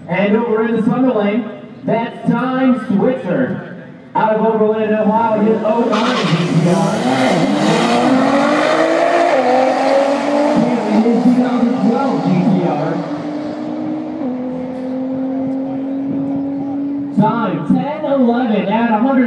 And over in the summer lane, that's Time Switcher. Out of Oberlin, Ohio, his 09 GTR. His 2012 GTR. Time 10:11 at 100.